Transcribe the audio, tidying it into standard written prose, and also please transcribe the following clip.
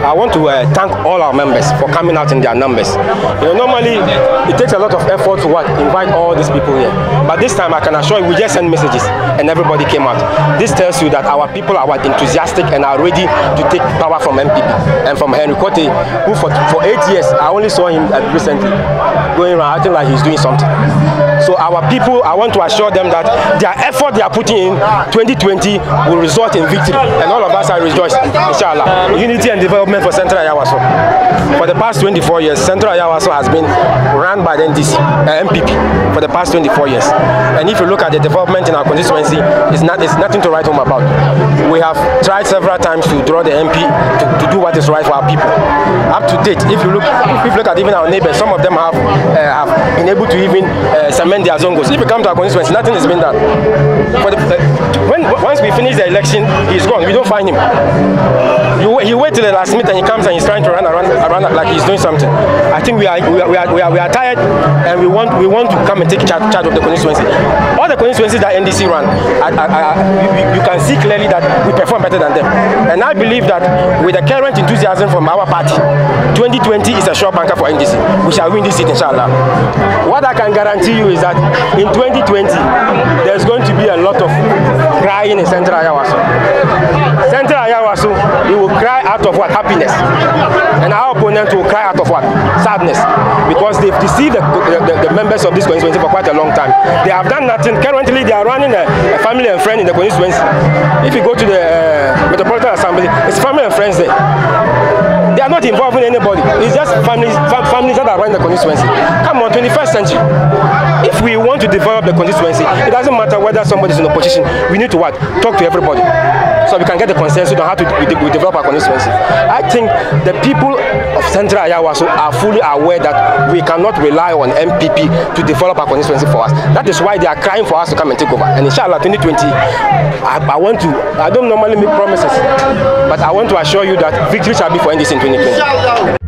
I want to thank all our members for coming out in their numbers. You know, normally it takes a lot of effort to invite all these people here. But this time I can assure you, we just send messages and everybody came out. This tells you that our people are enthusiastic and are ready to take power from MPP and from Henry Quartey, who for 8 years, I only saw him recently going around acting like he's doing something. So our people, I want to assure them that their effort they are putting in 2020 will result in victory, and all of us are rejoicing, inshallah. Unity and development for Central Ayawaso. For the past 24 years, Central Ayawaso has been run by the MPP for the past 24 years. And if you look at the development in our constituency, it's nothing to write home about. We have tried several times to draw the MP to do what is right for our people. Up to date, if you look at even our neighbors, some of them have been able to even cement their zongos. If you come to our constituency, nothing has been done. Once we finish the election, he's gone. We don't find him. He wait till the last minute and he comes and he's trying to run around like he's doing something. I think we are tired, and we want to come and take charge of the constituency. All the constituencies that NDC run, you can see clearly that we perform better than them. And I believe that with the current enthusiasm from our party, 2020 is a sure banker for NDC. We shall win this seat, inshallah. What I can guarantee you is that in 2020, there's going to be a lot of crying in Central Ayawaso. Central Ayawaso, we will cry out of what? Happiness. And our opponent will cry out of what? Sadness. Because they've deceived the members of this constituency for quite a long time. They have done nothing. Currently, they are running a family and friend in the constituency. If you go to the Metropolitan Assembly, it's family and friends there. They are not involving anybody. It's just families that are running the constituency. Come on, 21st century. If we want to develop the constituency, it doesn't matter whether somebody is in opposition. We need to what? Talk to everybody, so we can get the consensus on how to develop our constituency. I think the people of Central Ayawaso are fully aware that we cannot rely on MPP to develop our constituency for us. That is why they are crying for us to come and take over. And inshallah, 2020, I don't normally make promises, but I want to assure you that victory shall be for NDC in 2020.